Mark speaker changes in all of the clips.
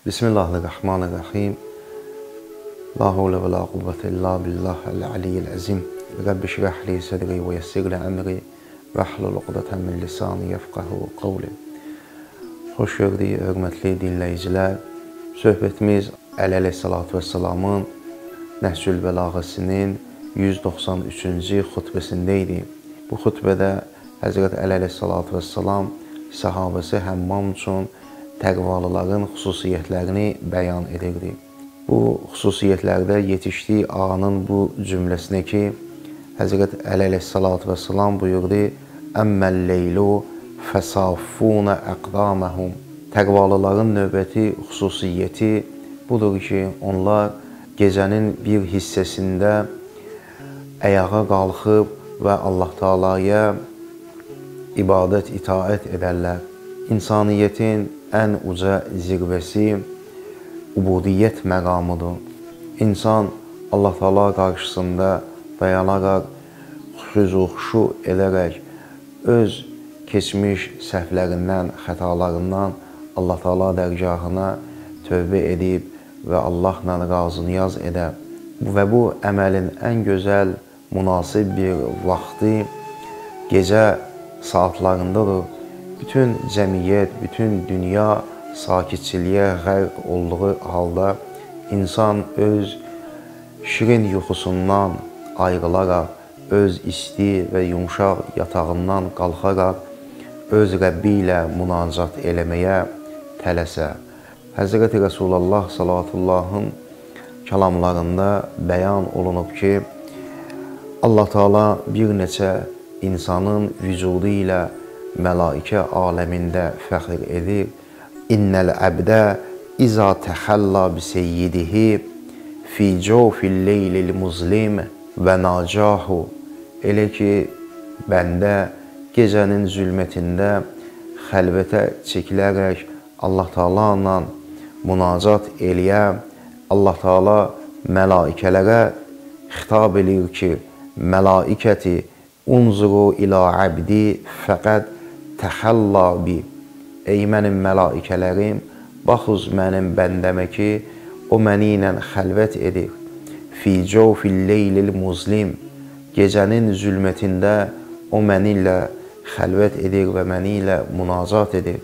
Speaker 1: Bismillahirrahmanirrahim. La havle ve la kuvvete illa billah el-aliyyil azim. Rabbi şrah li sadri ve yessir li emri ve hlul uqdeten min lisani yefqahu qavli. Xoş gördük, hörmətli dinləyicilər. Söhbətimiz Əli əleyhissalatu vesselamın Nəhcül Bəlağəsinin 193-cü xutbəsində idi. Bu xutbədə Həzrət Əli əleyhissalatu vesselam səhabəsi Həmmam üçün təqvalıların xüsusiyyətlərini bəyan edirdi. Bu xüsusiyyətlərdə yetişdiyi ağanın bu cümləsinə ki, Həzrət Əli əleyhissalatu vesselam buyurdu: "Əmməl-leylu fəsafuna əqdaməhum." Təqvalıların növbəti xüsusiyyəti budur ki, onlar gecənin bir hissəsində ayağa qalxıb və Allah Taalaya ibadət, itaət edərlər. İnsaniyyətin ən uca zirvəsi ubudiyyət məqamıdır. İnsan Allah Taala qarşısında dayanaraq, xüzu-xuşu edərək, öz keçmiş səhvlərindən, xətalarından Allah Taala dərgahına tövbə edib və Allahla razı-niyaz edər. Və bu əməlin ən gözəl, münasib bir vaxtı gecə saatlarındadır. Bütün cəmiyyət, bütün dünya sakitçiliyə qərq olduğu halda insan öz şirin yuxusundan ayrılaraq, öz isti və yumşaq yatağından qalxaraq, öz Rəbbi ilə münacat eləməyə tələsə. Həzrəti Rəsulullah sallallahu kəlamlarında bəyan olunub ki, Allah Taala bir neçə insanın vücudu ilə mələikə aləmində fəxr edir. İnnəl əbdə izə təxəlla bi seyyidihi fi cawfil leylil muzlim və nacahu. Elə ki, bəndə gecənin zülmətində xəlvətə çəkilərək Allah Taala ilə münacat eləyə, Allah Taala mələikələrə xitab edir ki, mələikəti unzuru ila abdi fəqəd təxəlla bi. Ey mənim mələikələrim, baxız mənim bəndəmə ki, o məni ilə xəlvət edir. Fi cawfil leylil muzlim. Gecənin zülmətində o məni ilə xəlvət edir və məni ilə münacat edir.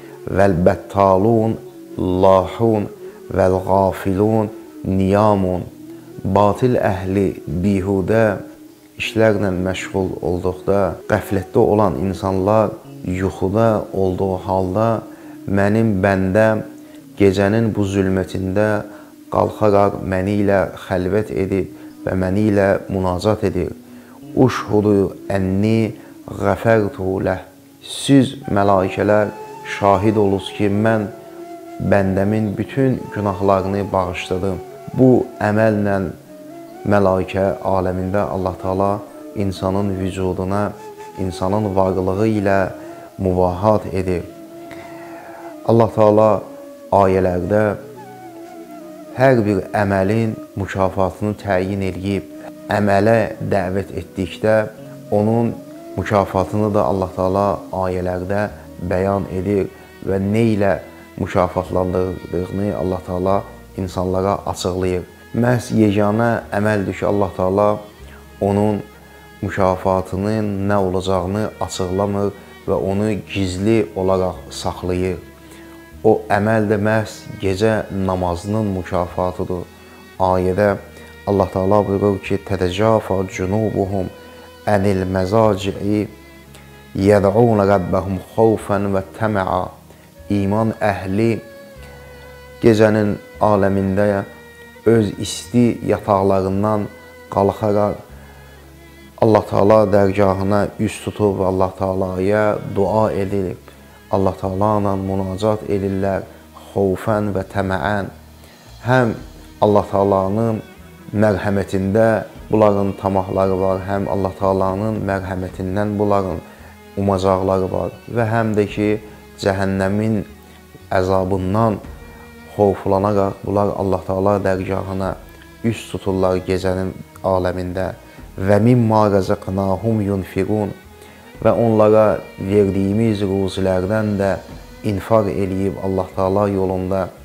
Speaker 1: Vəl-bəttalun lahun vəl-qafilun niyamun. Batil əhli bihudə işlərlə məşğul olduqda, qəflətdə olan insanlar yuxuda olduğu halda mənim bəndəm gecənin bu zülmətində qalxaraq məni ilə xəlvət edib və məni ilə münacat edir. Uşhudu ənni qəfərtu ləh. Siz mələikələr şahid olunuz ki, mən bəndəmin bütün günahlarını bağışladım. Bu əməllə mələikə aləmində Allah Taala insanın vücuduna, insanın varlığı ilə müvahat edir. Allah Taala ayələrdə hər bir əməlin mükafatını təyin edib, əmələ dəvət etdikdə onun mükafatını da Allah Taala ayələrdə bəyan edir və nə ilə mükafatlandırdığını Allah Taala insanlara açıqlayır. Məhz yeganə əməldir ki, Allah Taala onun mükafatının nə olacağını açıqlamır və onu gizli olaraq saxlayır. O əməl də məhz gecə namazının mükafatıdır. Ayədə Allah Taala buyurur ki, tətəcafa cunubuhum ənil məzaci'i yəd'un rabbahum xawfan və təmə'a. İman əhli gecənin aləmində öz isti yataqlarından qalxaraq Allah Taala dərgahına üz tutub Allah Taalaya dua edir. Allah Taala ilə münacat edirlər xawfən və təməən. Həm Allah Taalanın mərhəmətində bunların tamahları var, həm Allah Taalanın mərhəmətindən bunların umacaqları var və həm də ki, cəhənnəmin əzabından xovlanaraq bunlar Allah Taala dərgahına üz tuturlar gecənin aləmində. Və mimma rəzəqnahum yunfiqun. Və onlara verdiyimiz ruzilərdən də infaq eləyib Allah Taala yolunda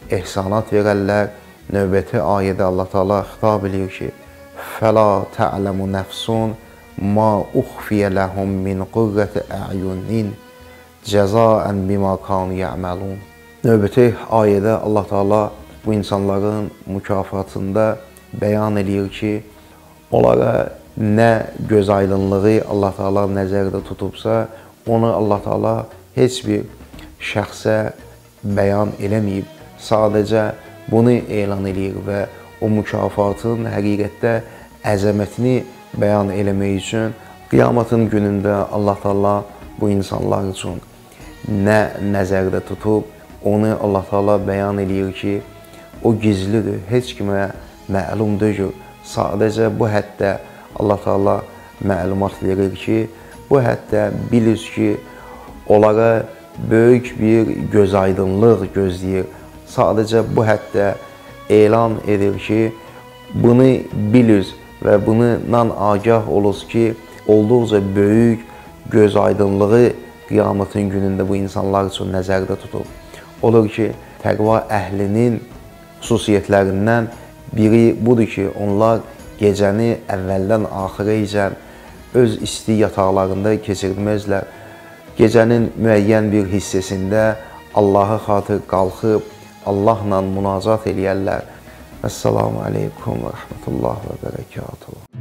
Speaker 1: ehsanat verərlər. Növbəti ayədə Allah Taala xitab edir ki: "Fəla ta'lamu nefsun ma uxfiyə ləhum min qurrati a'yunin cəzaən bima kanu ya'malun." Növbəti ayədə Allah Taala bu insanların mükafatında bəyan edir ki, onlara nə göz aydınlığı Allah Taala nəzərdə tutubsa, onu Allah Taala heç bir şəxsə bəyan eləməyib. Sadəcə bunu elan edir və o mükafatın həqiqətdə əzəmətini bəyan eləmək üçün qiyamətın günündə Allah Taala bu insanlar üçün nə nəzərdə tutub, onu Allah Taala bəyan edir ki, o gizlidir, heç kimə məlum deyil. Sadəcə bu həddə Allah Taala məlumat verir ki, bu həddə bilir ki, onlara böyük bir gözaydınlıq gözləyir. Sadəcə bu həddə elan edir ki, bunu bilir və bundan agah oluruz ki, olduqca böyük gözaydınlığı qiyamətın günündə bu insanlar üçün nəzərdə tutub. Olur ki, təqva əhlinin xüsusiyyətlərindən biri budur ki, onlar gecəni əvvəldən axırəcən öz isti yataqlarında keçirməzlər. Gecənin müəyyən bir hissəsində Allaha xatir qalxıb, Allahla münacat eləyərlər. Əssalamu aleykum və rəhmətullah və bərəkatuhu.